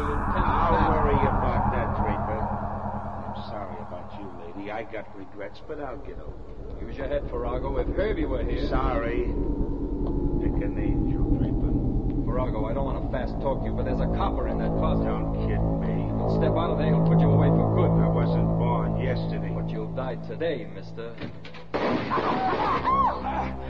intend to I'll worry about that, Draper. I'm sorry about you, lady. I got regrets, but I'll get over it. Use your head, Farrago. If Herbie were here... Sorry. Pick an angel, Draper. Farrago, I don't want to fast talk you, but there's a copper in that closet. Don't kid me. You'll step out of there, he'll put you away for good. I wasn't born yesterday. But you'll die today, mister.